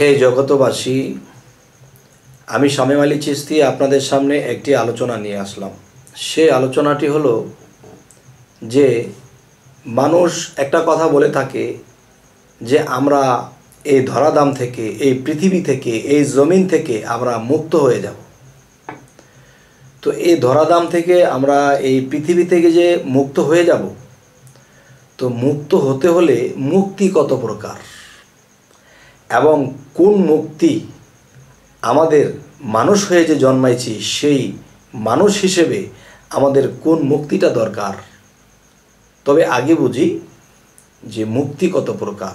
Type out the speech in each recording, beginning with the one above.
হে জগতবাসী, আমি শামীম আলী চিশতি আপনাদের সামনে একটি আলোচনা নিয়ে আসলাম। সেই আলোচনাটি হলো যে মানুষ একটা কথা বলে থাকে যে আমরা এই ধরাধাম থেকে, এই পৃথিবী থেকে, এই জমিন থেকে আমরা মুক্ত হয়ে যাব। তো এই ধরাধাম থেকে আমরা এই পৃথিবী থেকে যে মুক্ত হয়ে যাব, তো মুক্ত হতে হলে মুক্তি কত প্রকার এবং কোন মুক্তি আমাদের মানুষ হয়ে যে জন্মাইছি সেই মানুষ হিসেবে আমাদের কোন মুক্তিটা দরকার। তবে আগে বুঝি যে মুক্তি কত প্রকার।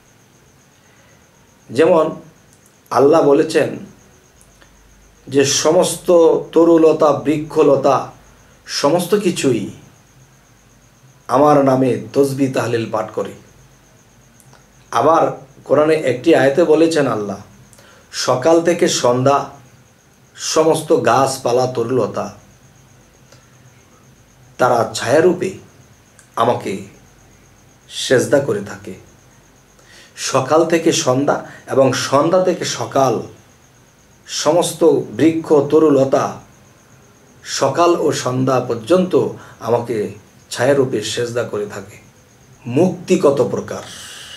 যেমন আল্লাহ বলেছেন যে সমস্ত তরুলতা, বৃক্ষলতা, সমস্ত কিছুই আমার নামে তসবিহ তাহলিল পাঠ করে। আবার কোরআনে একটি আয়াতে বলেছেন আল্লাহ, সকাল থেকে সন্ধ্যা সমস্ত গাছপালা, তরুলতা তারা ছায়ারূপে আমাকে সেজদা করে থাকে। সকাল থেকে সন্ধ্যা এবং সন্ধ্যা থেকে সকাল সমস্ত বৃক্ষ, তরুলতা সকাল ও সন্ধ্যা পর্যন্ত আমাকে ছায়ারূপে সেজদা করে থাকে। মুক্তি কত প্রকার,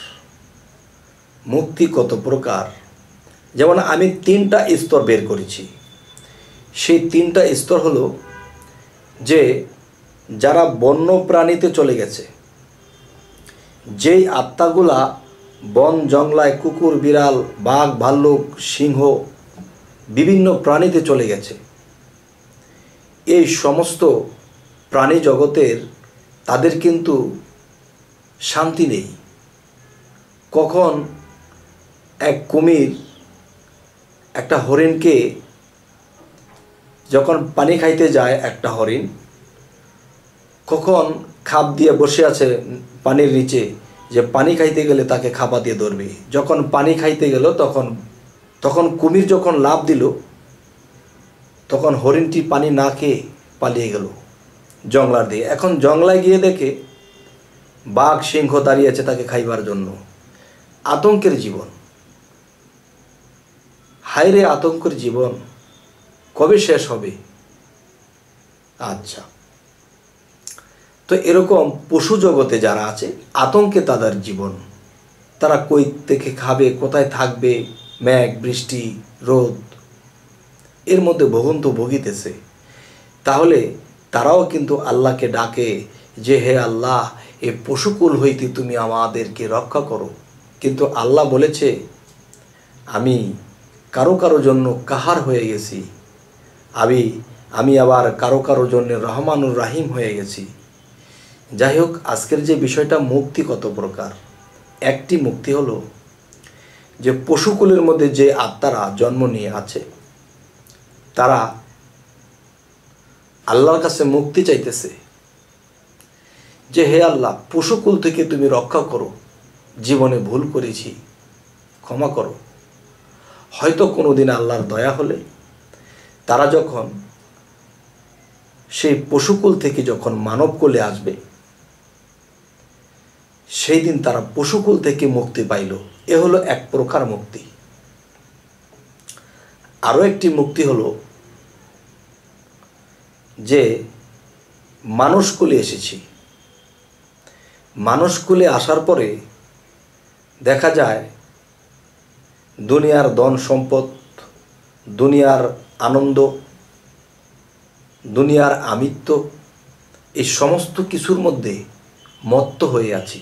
মুক্তি কত প্রকার। যেমন আমি 3টা স্তর বের করেছি। সেই 3টা স্তর হলো যে যারা বন্য প্রাণীতে চলে গেছে, যেই আত্মাগুলা বন জঙ্গলায় কুকুর, বিড়াল, বাঘ, ভাল্লুক, সিংহ বিভিন্ন প্রাণীতে চলে গেছে, এই সমস্ত প্রাণী জগতের তাদের কিন্তু শান্তি নেই। কখন এক কুমির একটা হরিণকে যখন পানি খাইতে যায়, একটা হরিণ কখন খাপ দিয়ে বসে আছে পানির নিচে, যে পানি খাইতে গেলে তাকে খাপা দিয়ে ধরবে। যখন পানি খাইতে গেল তখন কুমির যখন লাফ দিল, তখন হরিণটি পানি না খেয়ে পালিয়ে গেল জংলার দিয়ে। এখন জংলায় গিয়ে দেখে বাঘ, সিংহ দাঁড়িয়ে আছে তাকে খাইবার জন্য। আতঙ্কের জীবন, হায়রে আতঙ্কের জীবন, কবে শেষ হবে? আচ্ছা, তো এরকম পশু জগতে যারা আছে, আতঙ্কে তাদের জীবন। তারা কই থেকে খাবে, কোথায় থাকবে, মেঘ, বৃষ্টি, রোদ এর মধ্যে ভুগিতেছে। তাহলে তারাও কিন্তু আল্লাহকে ডাকে যে হে আল্লাহ, এ পশুকুল হইতে তুমি আমাদেরকে রক্ষা করো। কিন্তু আল্লাহ বলেছে আমি কারো কারো জন্য কাহার হয়ে গেছি, আমি আবার কারো কারো জন্য রহমানুর রাহিম হয়ে গেছি। যাই হোক, আজকের যে বিষয়টা, মুক্তি কত প্রকার। একটি মুক্তি হলো যে পশুকুলের মধ্যে যে আত্মারা জন্ম নিয়ে আছে, তারা আল্লাহর কাছে মুক্তি চাইতেছে যে হে আল্লাহ, পশুকুল থেকে তুমি রক্ষা করো, জীবনে ভুল করেছি, ক্ষমা করো। হয়তো কোনোদিন আল্লাহর দয়া হলে তারা যখন সেই পশুকুল থেকে যখন মানবকুলে আসবে, সেই দিন তারা পশুকুল থেকে মুক্তি পাইল। এ হলো এক প্রকার মুক্তি। আরও একটি মুক্তি হলো যে মানুষকুলে এসেছি। মানুষকুলে আসার পরে দেখা যায় দুনিয়ার ধন সম্পদ, দুনিয়ার আনন্দ, দুনিয়ার আমিত্ব, এই সমস্ত কিছুর মধ্যে মত্ত হয়ে আছি।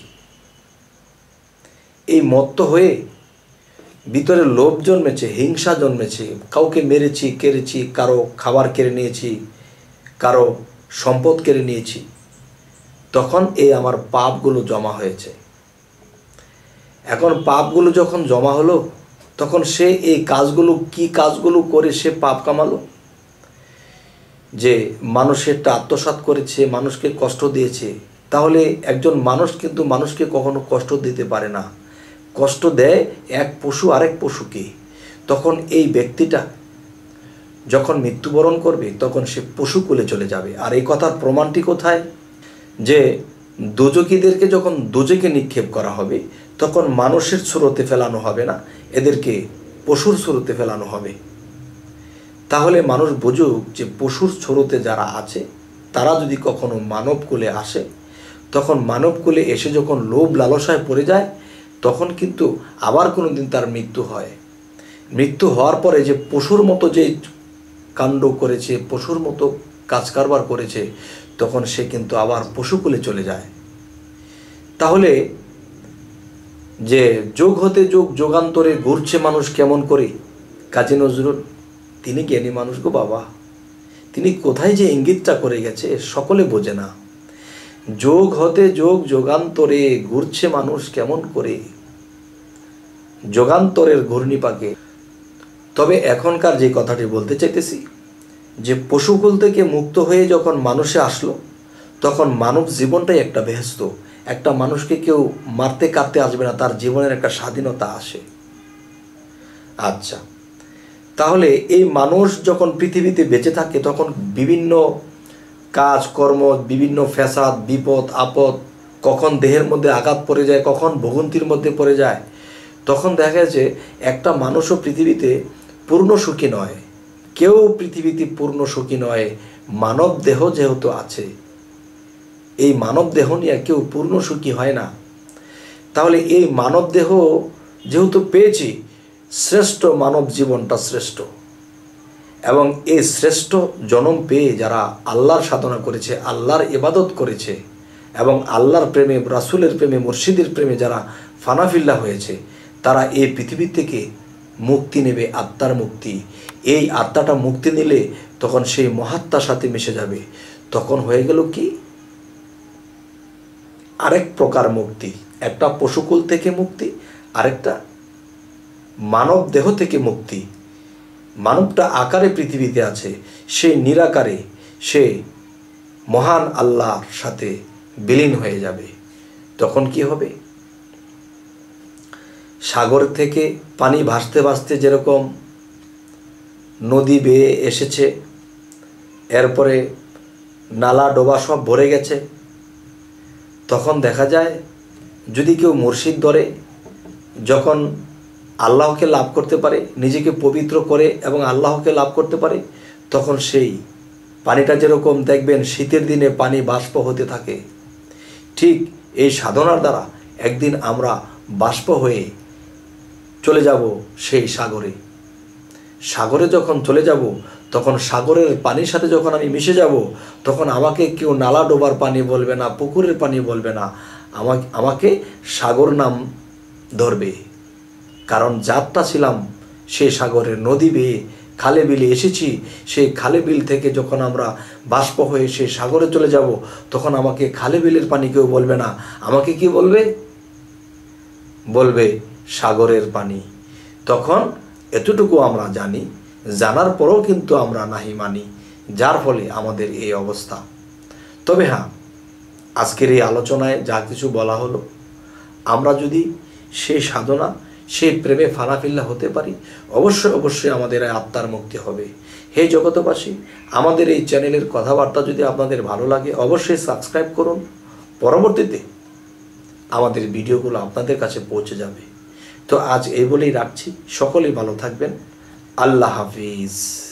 এই মত্ত হয়ে ভিতরে লোভ জন্মেছে, হিংসা জন্মেছে, কাউকে মেরেছি, কেড়েছি, কারো খাবার কেড়ে নিয়েছি, কারো সম্পদ কেড়ে নিয়েছি। তখন এই আমার পাপগুলো জমা হয়েছে। এখন পাপগুলো যখন জমা হলো, তখন সে এই কাজগুলো, কি কাজগুলো করে সে পাপ কামালো? যে মানুষেরটা আত্মসাৎ করেছে, মানুষকে কষ্ট দিয়েছে। তাহলে একজন মানুষ কিন্তু মানুষকে কখনো কষ্ট দিতে পারে না। কষ্ট দেয় এক পশু আরেক পশুকে। তখন এই ব্যক্তিটা যখন মৃত্যুবরণ করবে, তখন সে পশুকুলে চলে যাবে। আর এই কথার প্রমাণটি কোথায়? যে দোজখীদেরকে যখন দোজখে নিক্ষেপ করা হবে, তখন মানুষের স্রোতে ফেলানো হবে না, এদেরকে পশুর স্রোতে ফেলানো হবে। তাহলে মানুষ বুঝুক যে পশুর স্রোতে যারা আছে তারা যদি কখনো মানবকুলে আসে, তখন মানবকুলে এসে যখন লোভ লালসায় পড়ে যায়, তখন কিন্তু আবার কোনো দিন তার মৃত্যু হয়। মৃত্যু হওয়ার পরে যে পশুর মতো যে কাণ্ড করেছে, পশুর মতো কাজ কারবার করেছে, তখন সে কিন্তু আবার পশুকুলে চলে যায়। তাহলে যে যোগ হতে যোগ যোগান্তরে ঘুরছে মানুষ কেমন করে, কাজী নজরুল তিনি জ্ঞানী মানুষ গো বাবা, তিনি কোথায় যে ইঙ্গিতটা করে গেছে সকলে বোঝে না। যোগ হতে যোগ যোগান্তরে ঘুরছে মানুষ কেমন করে, যোগান্তরের ঘূর্ণিপাকে। তবে এখনকার যে কথাটি বলতে চাইতেছি, যে পশুকুল থেকে মুক্ত হয়ে যখন মানুষে আসলো, তখন মানব জীবনটাই একটা বেহেশত। একটা মানুষকে কেউ মারতে কাটতে আসবে না, তার জীবনের একটা স্বাধীনতা আসে। আচ্ছা, তাহলে এই মানুষ যখন পৃথিবীতে বেঁচে থাকে, তখন বিভিন্ন কাজকর্ম, বিভিন্ন ফ্যাসাদ, বিপদ আপদ, কখন দেহের মধ্যে আঘাত পড়ে যায়, কখন ভোগান্তির মধ্যে পড়ে যায়। তখন দেখা যায় যে একটা মানুষও পৃথিবীতে পূর্ণ সুখী নয়, কেউ পৃথিবীতে পূর্ণ সুখী নয়। মানব দেহ যেহেতু আছে, এই মানব দেহ নিয়ে কেউ পূর্ণ সুখী হয় না। তাহলে এই মানব দেহ যেহেতু পেয়েছি, শ্রেষ্ঠ মানব জীবনটা শ্রেষ্ঠ, এবং এই শ্রেষ্ঠ জন্ম পেয়ে যারা আল্লাহর সাধনা করেছে, আল্লাহর ইবাদত করেছে, এবং আল্লাহর প্রেমে, রাসূলের প্রেমে, মুর্শিদের প্রেমে যারা ফানাফিল্লা হয়েছে, তারা এই পৃথিবী থেকে মুক্তি নেবে, আত্মার মুক্তি। এই আত্মাটা মুক্তি নিলে তখন সেই মহাত্মার সাথে মিশে যাবে। তখন হয়ে গেল কি, আরেক প্রকার মুক্তি। একটা পশুকুল থেকে মুক্তি, আরেকটা মানব দেহ থেকে মুক্তি। মানবটা আকারে পৃথিবীতে আছে, সে নিরাকারে সে মহান আল্লাহর সাথে বিলীন হয়ে যাবে। তখন কি হবে, সাগর থেকে পানি ভাসতে ভাসতে যেরকম নদী বেয়ে এসেছে, এরপরে নালা ডোবা সব ভরে গেছে, তখন দেখা যায় যদি কেউ মুর্শিদ ধরে, যখন আল্লাহকে লাভ করতে পারে, নিজেকে পবিত্র করে এবং আল্লাহকে লাভ করতে পারে, তখন সেই পানিটা যেরকম দেখবেন শীতের দিনে পানি বাষ্প হতে থাকে, ঠিক এই সাধনার দ্বারা একদিন আমরা বাষ্প হয়ে চলে যাব সেই সাগরে। সাগরে যখন চলে যাব, তখন সাগরের পানির সাথে যখন আমি মিশে যাব, তখন আমাকে কেউ নালা ডোবার পানি বলবে না, পুকুরের পানি বলবে না, আমাকে সাগর নাম ধরবে। কারণ যাত্রা ছিলাম সেই সাগরের, নদী বেয়ে খালে বিলে এসেছি, সেই খালে বিল থেকে যখন আমরা বাষ্প হয়ে সেই সাগরে চলে যাব, তখন আমাকে খালে বিলের পানি কেউ বলবে না, আমাকে কি বলবে, বলবে সাগরের পানি। তখন এতটুকু আমরা জানি, জানার পরেও কিন্তু আমরা নাহি মানি, যার ফলে আমাদের এই অবস্থা। তবে হ্যাঁ, আজকের এই আলোচনায় যা কিছু বলা হলো, আমরা যদি সেই সাধনা, সেই প্রেমে ফানাফিল্লা হতে পারি, অবশ্যই অবশ্যই আমাদের আত্মার মুক্তি হবে। হে জগতবাসী, আমাদের এই চ্যানেলের কথাবার্তা যদি আপনাদের ভালো লাগে, অবশ্যই সাবস্ক্রাইব করুন। পরবর্তীতে আমাদের ভিডিওগুলো আপনাদের কাছে পৌঁছে যাবে। তো আজ এই বলেই রাখছি, সকলেই ভালো থাকবেন। আল্লাহ হাফিজ।